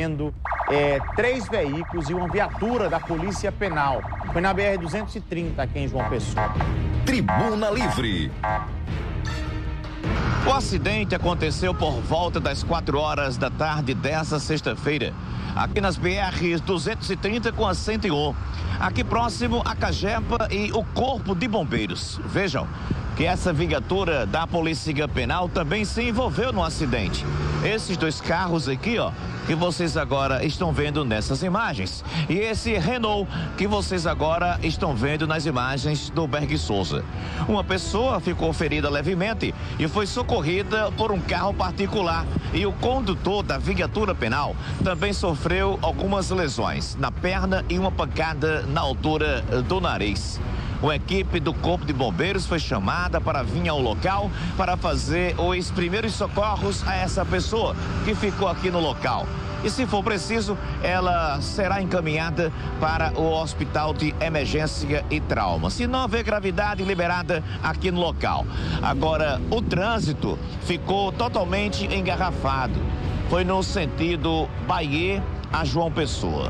envolvendo 3 veículos e uma viatura da Polícia Penal. Foi na BR-230 aqui em João Pessoa. Tribuna Livre. O acidente aconteceu por volta das 4 horas da tarde dessa sexta-feira, aqui nas BRs 230 com a 101, aqui próximo a Cagepa e o Corpo de Bombeiros. Vejam que essa viatura da Polícia Penal também se envolveu no acidente. Esses 2 carros aqui, ó, que vocês agora estão vendo nessas imagens. E esse Renault que vocês agora estão vendo nas imagens do Berg Souza. Uma pessoa ficou ferida levemente e foi socorrida por um carro particular. E o condutor da viatura penal também sofreu algumas lesões na perna e uma pancada na altura do nariz. Uma equipe do Corpo de Bombeiros foi chamada para vir ao local para fazer os primeiros socorros a essa pessoa que ficou aqui no local. E se for preciso, ela será encaminhada para o Hospital de Emergência e Trauma. Se não houver gravidade, liberada aqui no local. Agora, o trânsito ficou totalmente engarrafado. Foi no sentido Bahia a João Pessoa.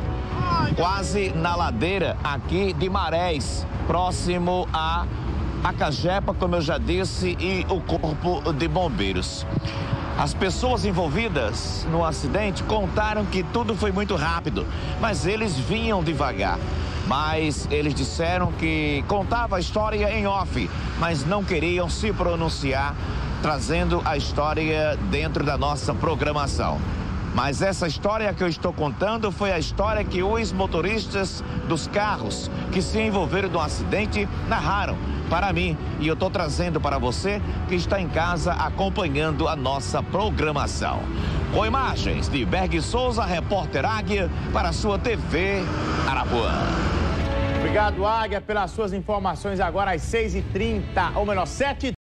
Quase na ladeira aqui de Marés, próximo a Cagepa, como eu já disse, e o Corpo de Bombeiros. As pessoas envolvidas no acidente contaram que tudo foi muito rápido, mas eles vinham devagar. Mas eles disseram que contava a história em off, mas não queriam se pronunciar, trazendo a história dentro da nossa programação. Mas essa história que eu estou contando foi a história que os motoristas dos carros que se envolveram no acidente narraram para mim. E eu estou trazendo para você que está em casa acompanhando a nossa programação. Com imagens de Berg Souza, repórter Águia, para a sua TV Arapuã. Obrigado, Águia, pelas suas informações agora às 6h30, ou melhor, 7h30.